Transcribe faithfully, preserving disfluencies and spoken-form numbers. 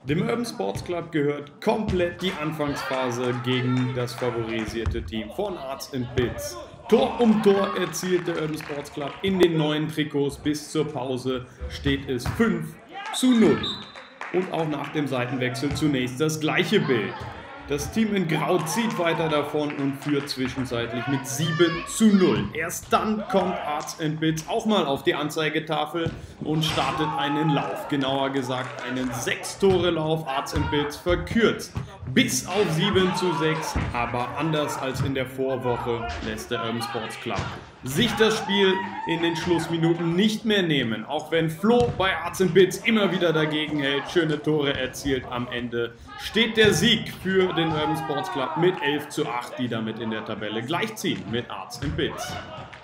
Dem Urban Sports Club gehört komplett die Anfangsphase gegen das favorisierte Team von Arts and Bits. Tor um Tor erzielt der Urban Sports Club in den neuen Trikots. Bis zur Pause steht es fünf zu null. Und auch nach dem Seitenwechsel zunächst das gleiche Bild. Das Team in Grau zieht weiter davon und führt zwischenzeitlich mit sieben zu null. Erst dann kommt Arts and Bits auch mal auf die Anzeigetafel und startet einen Lauf. Genauer gesagt einen sechs-Tore-Lauf. Arts and Bits verkürzt bis auf sieben zu sechs. Aber anders als in der Vorwoche lässt der Urban Sports Club sich das Spiel in den Schlussminuten nicht mehr nehmen. Auch wenn Flo bei Arts and Bits immer wieder dagegen hält, schöne Tore erzielt. Am Ende steht der Sieg für den Urban Sports Club mit elf zu acht, die damit in der Tabelle gleichziehen mit Arts and Bits.